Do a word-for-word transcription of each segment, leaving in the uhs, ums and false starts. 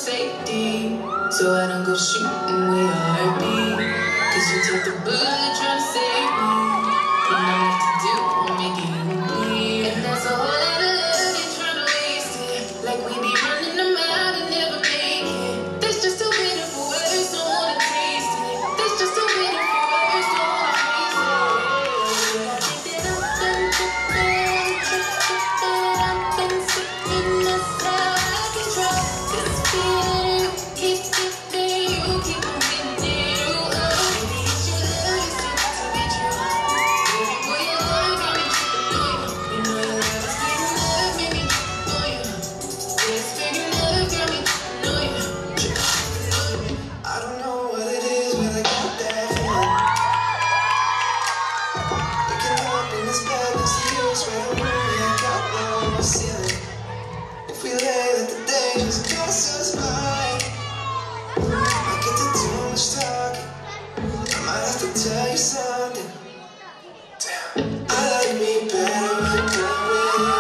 safety, so I don't go shooting with a heartbeat. Cause you took the bullet trying to save me. When I'm left to do, I'm making you bleed. And that's a whole lot of love you're trying to waste it. Like we be running them out and never make it. That's just too bitter for words, don't wanna taste it. That's just too bitter for words, don't wanna face it. I think that I've done tripping, tripping, I've been sitting myself out of control. This feeling you keep giving, you keep on getting it. Oh, maybe it's your love, it's too good to be true. Baby boy, your love got me tripping on you. You know your love is speaking love, made me tripping on you. Yeah, speaking love got me tripping on you. Tripping on you. I don't know what it is, but I got that feeling. Waking up in this bed next to you, swear to me, I got that on my ceiling. If we lay let the day just pass us by, I get to too much talking. I might have to tell you something. Damn. I like me better when I'm with you.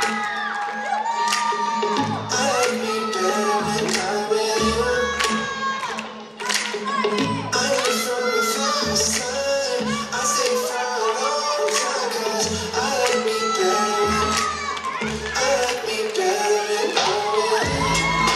I like me better when I'm with you. I knew from the first time, I stayed for a long time. Cause I like me better, I like me better when I'm with you.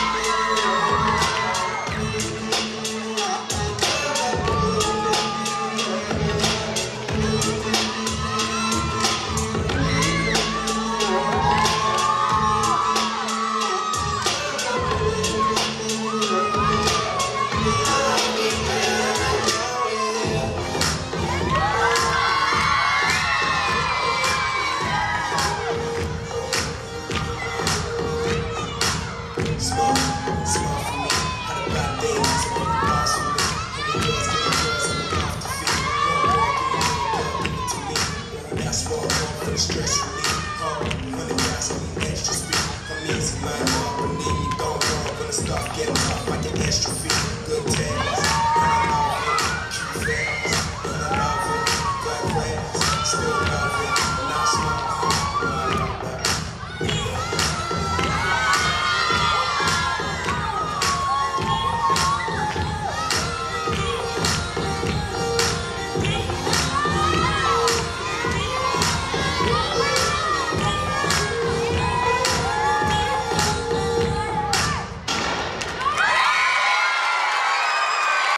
Small, small for me. Had a bad day, so put the boss on me. When the girls get the girls, I'm gonna have to feed. No more being a girl, give it to me. That's what I want for the stress for me. Huh? When the gas on me, extra speed. I'm easy, man, up and need me, don't know. When the stuff get tough, I get extra feet. Good days.